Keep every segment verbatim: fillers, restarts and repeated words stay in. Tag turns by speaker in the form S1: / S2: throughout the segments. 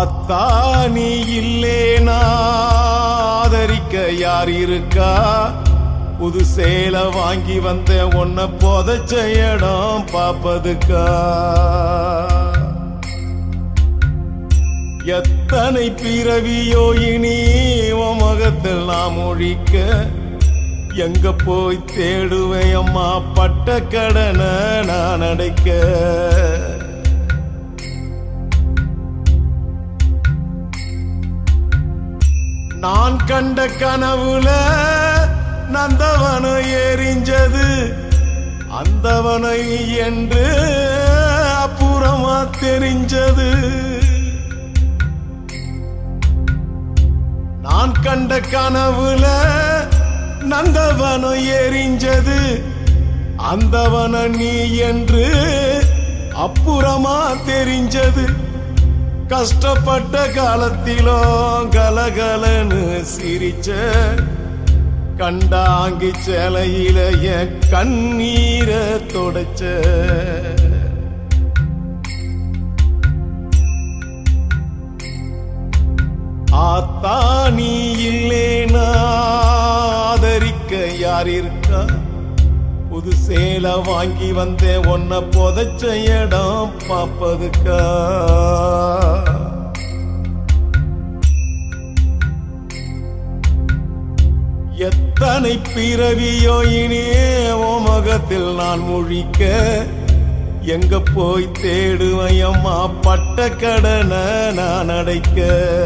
S1: ஆத்தா நீ இல்லேனா ஆதரிக்க யார் இருக்கா? புது சேலை வாங்கி வந்த உன்னை புதைச்ச இடம் பாப்பதுக்கா? எத்தனை பிறவியோ இனி உன் முகத்தில் நாம் ஒழிக்க, எங்க போய் தேடுவேன் அம்மா பட்ட கடனை நான் அடைக்க? நான் கண்ட கனவுல நந்தவனம் எரிஞ்சது, அந்தவனை என்று அப்புறமா தெரிஞ்சது. நான் கண்ட கனவுல நந்தவனம் எரிஞ்சது, அந்தவன நீ என்று அப்புறமா தெரிஞ்சது. கஷ்டப்பட்ட காலத்திலும் கலகலன்னு சிரிச்ச, கண்டாங்கி சேலையில என் கண்ணீரை தொடச்ச. ஆத்தா நீ இல்லேனா ஆதரிக்க யார் இருக்கா? புது சேலை வாங்கி வந்தேன் உன்னை புதைச்ச இடம் பாப்பதுக்கா? எத்தனை பிறவியோ இனியே உன் முகத்தில் நான் முழிக்க, எங்க போய் தேடுவேன் அம்மா பட்ட கடனை நான் அடைக்க?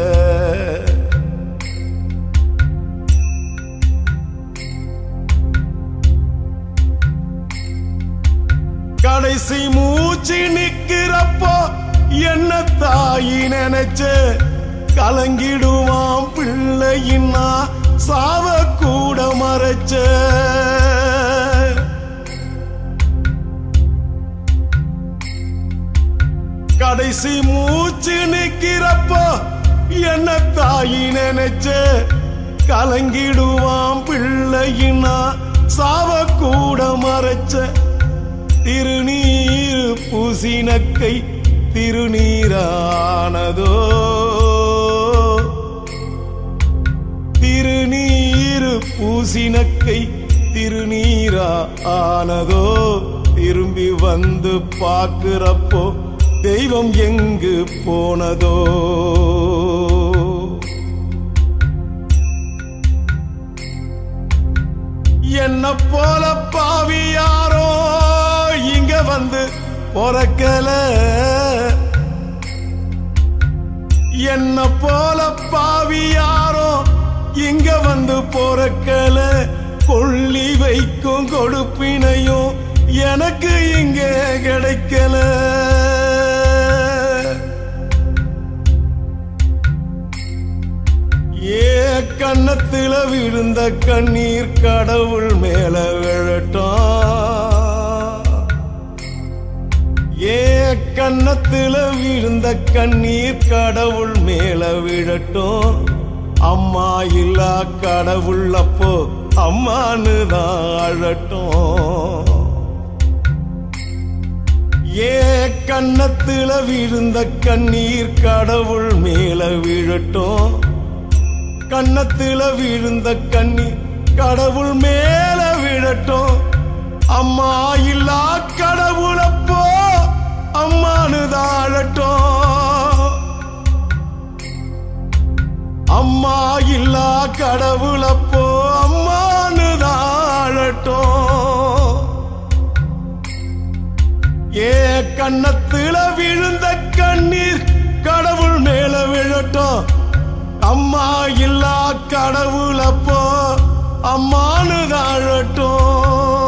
S1: கடைசி மூச்சு நிக்கிறப்போ என்ன தாயி நினைச்ச, கலங்கிடுவான் பிள்ளையின்னா சாவ கூட மறைச்ச. கடைசி மூச்சு நிக்கிறப்போ என்ன தாயி நினைச்ச, கலங்கிடுவான் பிள்ளையின்னா சாவ கூட மறைச்ச. திருநீர் பூசினக்கை திருநீரானதோ, திருநீர் பூசினக்கை திருநீரா ஆனதோ. திரும்பி வந்து பார்க்கிறப்போ தெய்வம் எங்கு போனதோ? என்ன போல பாவி யாரோ இங்க வந்து பொறக்கல, என்ன போல பாவி யாரோ இங்க வந்து பொறக்கல. கொள்ளி வைக்கும் கொடுப்பினையும் எனக்கு இங்க கிடைக்கல. ஏ கன்னத்துல விழுந்த கண்ணீர் கடவுள் மேல விழட்டும், ஏ கன்னத்துல விழுந்த கண்ணீர் கடவுள் மேல விழட்டும். அம்மா இல்லா கடவுள் அப்போ அம்மானு தான் அழட்டும். ஏ கன்னத்துல விழுந்த கண்ணீர் கடவுள் மேல விழட்டும், கன்னத்துல விழுந்த கண்ணீர் கடவுள் மேல விழட்டும். அம்மா இல்லா கடவுள் அப்போ அம்மானு தான் அழட்டும். அம்மா இல்லா கடவுள் அப்போ அம்மானு தான் அழட்டும். ஏ கன்னத்துல விழுந்த கண்ணீர் கடவுள் மேல விழட்டும். அம்மா இல்லா கடவுள் அப்போ அம்மானு தான் அழட்டும்.